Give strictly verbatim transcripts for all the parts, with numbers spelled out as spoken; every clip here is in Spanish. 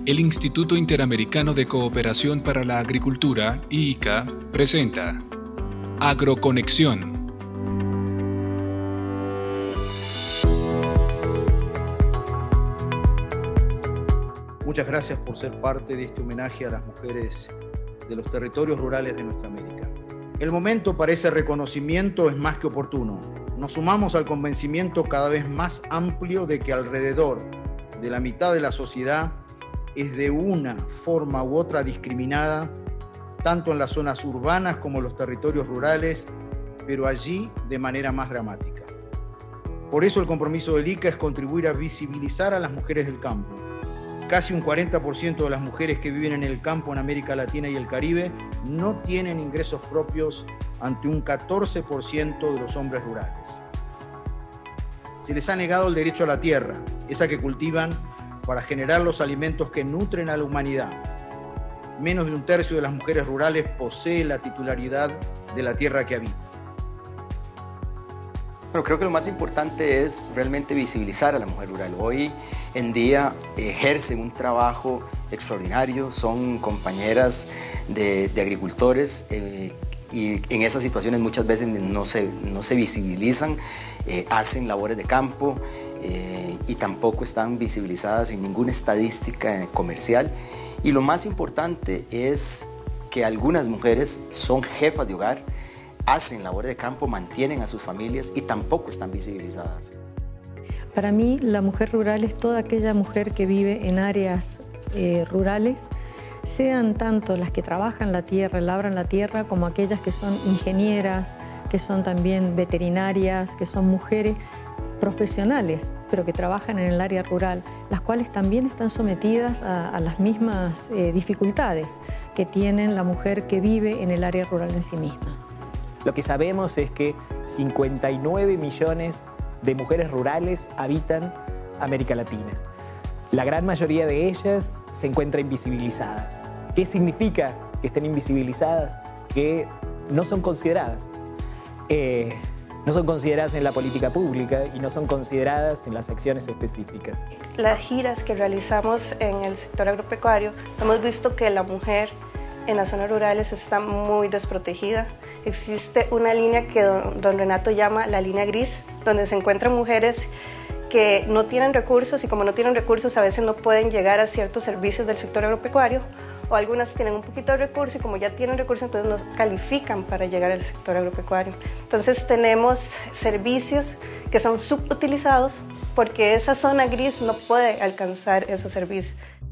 El Instituto Interamericano de Cooperación para la Agricultura, I I C A, presenta Agroconexión. Muchas gracias por ser parte de este homenaje a las mujeres de los territorios rurales de nuestra América. El momento para ese reconocimiento es más que oportuno. Nos sumamos al convencimiento cada vez más amplio de que alrededor de la mitad de la sociedad es de una forma u otra discriminada, tanto en las zonas urbanas como en los territorios rurales, pero allí de manera más dramática. Por eso el compromiso del I C A es contribuir a visibilizar a las mujeres del campo. Casi un cuarenta por ciento de las mujeres que viven en el campo en América Latina y el Caribe no tienen ingresos propios ante un catorce por ciento de los hombres rurales. Se les ha negado el derecho a la tierra, esa que cultivan para generar los alimentos que nutren a la humanidad. Menos de un tercio de las mujeres rurales posee la titularidad de la tierra que habita. Bueno, creo que lo más importante es realmente visibilizar a la mujer rural. Hoy en día ejercen un trabajo extraordinario, son compañeras de, de agricultores eh, y en esas situaciones muchas veces no se, no se visibilizan, eh, hacen labores de campo eh, y tampoco están visibilizadas en ninguna estadística comercial. Y lo más importante es que algunas mujeres son jefas de hogar, hacen labores de campo, mantienen a sus familias y tampoco están visibilizadas. Para mí, la mujer rural es toda aquella mujer que vive en áreas eh, rurales, sean tanto las que trabajan la tierra, labran la tierra, como aquellas que son ingenieras, que son también veterinarias, que son mujeres profesionales, pero que trabajan en el área rural, las cuales también están sometidas a, a las mismas eh, dificultades que tiene la mujer que vive en el área rural en sí misma. Lo que sabemos es que cincuenta y nueve millones de mujeres rurales habitan América Latina. La gran mayoría de ellas se encuentra invisibilizada. ¿Qué significa que estén invisibilizadas? Que no son consideradas. Eh, no son consideradas en la política pública y no son consideradas en las acciones específicas. Las giras que realizamos en el sector agropecuario, hemos visto que la mujer en las zonas rurales está muy desprotegida. Existe una línea que don, don Renato llama la línea gris, donde se encuentran mujeres que no tienen recursos y como no tienen recursos a veces no pueden llegar a ciertos servicios del sector agropecuario, o algunas tienen un poquito de recursos y como ya tienen recursos entonces no califican para llegar al sector agropecuario. Entonces tenemos servicios que son subutilizados porque esa zona gris no puede alcanzar esos servicios.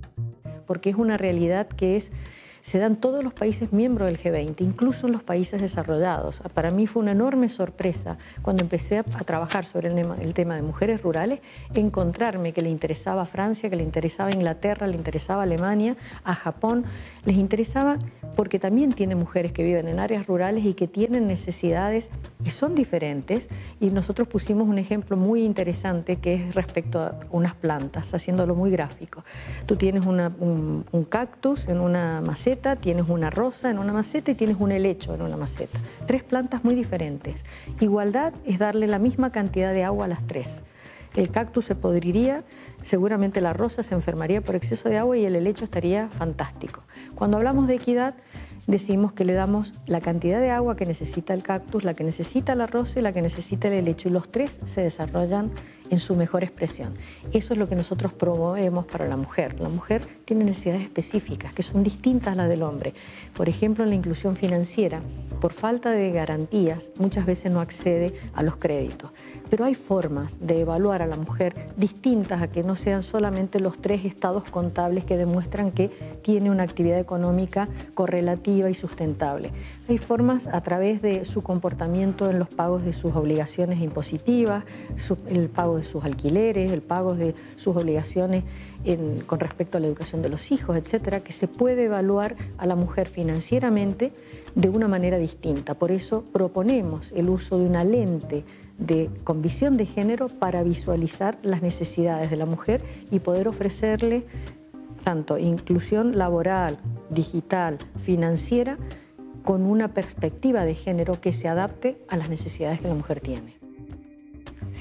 Porque es una realidad que es se dan todos los países miembros del G veinte, incluso en los países desarrollados. Para mí fue una enorme sorpresa cuando empecé a trabajar sobre el tema, el tema de mujeres rurales, encontrarme que le interesaba a Francia, que le interesaba a Inglaterra, le interesaba a Alemania, a Japón, les interesaba porque también tienen mujeres que viven en áreas rurales y que tienen necesidades que son diferentes, y nosotros pusimos un ejemplo muy interesante que es respecto a unas plantas, haciéndolo muy gráfico. Tú tienes una, un, un cactus en una maceta, tienes una rosa en una maceta y tienes un helecho en una maceta. Tres plantas muy diferentes. Igualdad es darle la misma cantidad de agua a las tres. El cactus se podriría, seguramente la rosa se enfermaría por exceso de agua y el helecho estaría fantástico. Cuando hablamos de equidad, decimos que le damos la cantidad de agua que necesita el cactus, la que necesita la rosa y la que necesita el helecho, y los tres se desarrollan en su mejor expresión. Eso es lo que nosotros promovemos para la mujer. La mujer tiene necesidades específicas que son distintas a las del hombre. Por ejemplo, en la inclusión financiera, por falta de garantías, muchas veces no accede a los créditos. Pero hay formas de evaluar a la mujer distintas a que no sean solamente los tres estados contables que demuestran que tiene una actividad económica correlativa y sustentable. Hay formas a través de su comportamiento en los pagos de sus obligaciones impositivas, su, el pago de sus alquileres, el pago de sus obligaciones en, con respecto a la educación de los hijos, etcétera, que se puede evaluar a la mujer financieramente de una manera distinta. Por eso proponemos el uso de una lente de, con visión de género para visualizar las necesidades de la mujer y poder ofrecerle tanto inclusión laboral, digital, financiera, con una perspectiva de género que se adapte a las necesidades que la mujer tiene.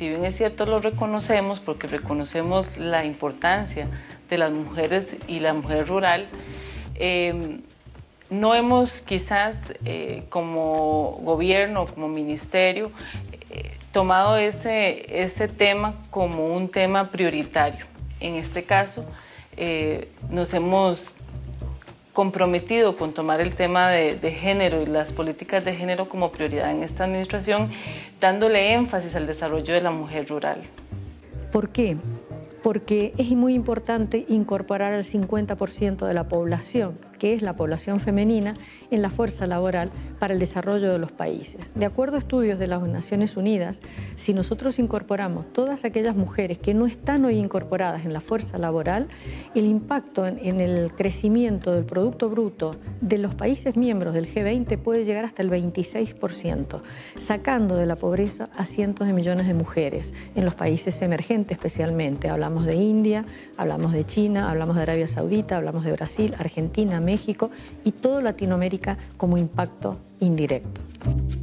si bien es cierto lo reconocemos, porque reconocemos la importancia de las mujeres y la mujer rural, eh, no hemos quizás eh, como gobierno, como ministerio, eh, tomado ese, ese tema como un tema prioritario. En este caso, eh, nos hemos comprometido con tomar el tema de, de género y las políticas de género como prioridad en esta administración, dándole énfasis al desarrollo de la mujer rural. ¿Por qué? Porque es muy importante incorporar al cincuenta por ciento de la población, que es la población femenina, en la fuerza laboral para el desarrollo de los países. De acuerdo a estudios de las Naciones Unidas, si nosotros incorporamos todas aquellas mujeres que no están hoy incorporadas en la fuerza laboral, el impacto en, en el crecimiento del Producto Bruto de los países miembros del G veinte puede llegar hasta el veintiséis por ciento, sacando de la pobreza a cientos de millones de mujeres, en los países emergentes especialmente. Hablamos de India, hablamos de China, hablamos de Arabia Saudita, hablamos de Brasil, Argentina, México y toda Latinoamérica como impacto indirecto.